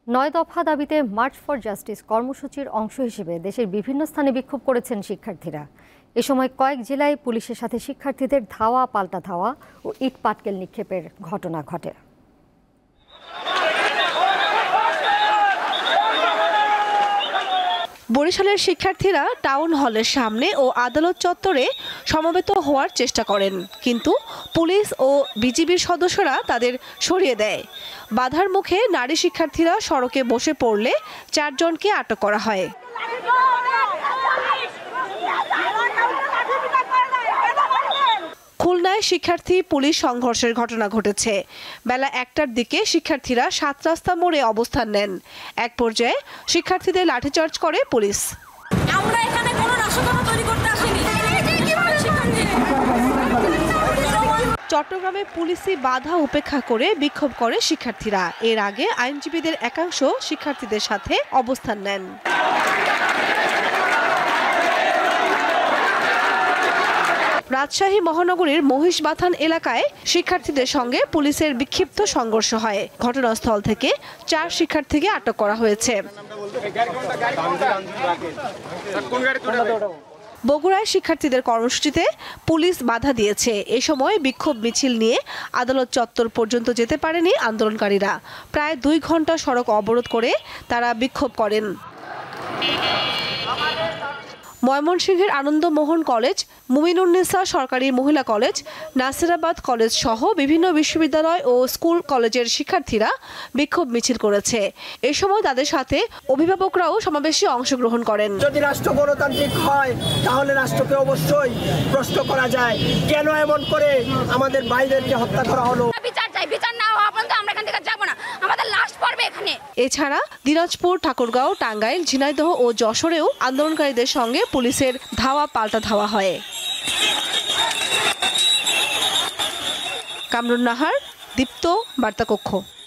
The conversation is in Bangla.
৯ দফা দাবিতে মার্চ ফর জাস্টিস কর্মসূচির অংশ হিসেবে দেশের বিভিন্ন স্থানে বিক্ষোভ করেছেন শিক্ষার্থীরা। এ সময় কয়েক জেলায় পুলিশের সাথে শিক্ষার্থীদের ধাওয়া পাল্টা ধাওয়া ও ইট পাটকেল নিক্ষেপের ঘটনা ঘটে। বরিশালের শিক্ষার্থীরা টাউন হলের সামনে ও আদালত চত্বরে সমবেত হওয়ার চেষ্টা করেন, কিন্তু পুলিশ ও বিজিবির সদস্যরা তাদের সরিয়ে দেয়। বাধার মুখে নারী শিক্ষার্থীরা সড়কে বসে পড়লে 4 জনকে আটক করা হয়। খুলনায় শিক্ষার্থী পুলিশ সংঘর্ষের ঘটনা ঘটেছে। বেলা 1টার দিকে শিক্ষার্থীরা 7 রাস্তা মোড়ে অবস্থান নেন। এক পর্যায়ে শিক্ষার্থীদের লাঠিচার্জ করে পুলিশ। আমরা এখানে কোনো নাশকতা তৈরি করতে আসিনি। চট্টগ্রামে পুলিশি বাধা উপেক্ষা করে বিক্ষোভ করে শিক্ষার্থীরা। এর আগে আইনজীবীদের একাংশ শিক্ষার্থীদের সাথে অবস্থান নেন। রাজশাহী মহানগরীর মহিষবাথান এলাকায় শিক্ষার্থীদের সঙ্গে পুলিশের বিক্ষিপ্ত সংঘর্ষ হয়। ঘটনাস্থল থেকে 4 শিক্ষার্থীকে আটক করা হয়েছে। বগুড়ায় শিক্ষার্থীদের কর্মসূচিতে পুলিশ বাধা দিয়েছে। এ সময় বিক্ষোভ মিছিল নিয়ে আদালত চত্বর পর্যন্ত যেতে পারেনি আন্দোলনকারীরা। প্রায় 2 ঘন্টা সড়ক অবরোধ করে তারা বিক্ষোভ করেন। ময়মনসিংহের আনন্দমোহন কলেজ, মুমিনুন্নেসা সরকারি মহিলা কলেজ, নাসিরাবাদ কলেজ সহ বিভিন্ন বিশ্ববিদ্যালয় ও স্কুল কলেজের শিক্ষার্থীরা বিক্ষোভ মিছিল করেছে। এ সময় তাদের সাথে অভিভাবকরাও সমাবেশে অংশগ্রহণ করেন। যদি রাষ্ট্র গণতান্ত্রিক হয় তাহলে রাষ্ট্রকে অবশ্যই প্রশ্ন করা যায়, কেন এমন করে আমাদের ভাইদেরকে হত্যা করা হলো। বিচার চাই, বিচার না হওয়া পর্যন্ত আমরা এখান থেকে যাব না। আমাদের লাশ পড়বে এখানে। এছাড়া দিনাজপুর, ঠাকুরগাঁও, টাঙ্গাইল, ঝিনাইদহ ও যশোরেও আন্দোলনকারীদের সঙ্গে পুলিশের ধাওয়া পাল্টা ধাওয়া হয়। কামরুন নাহার, দীপ্ত, বার্তা কক্ষ।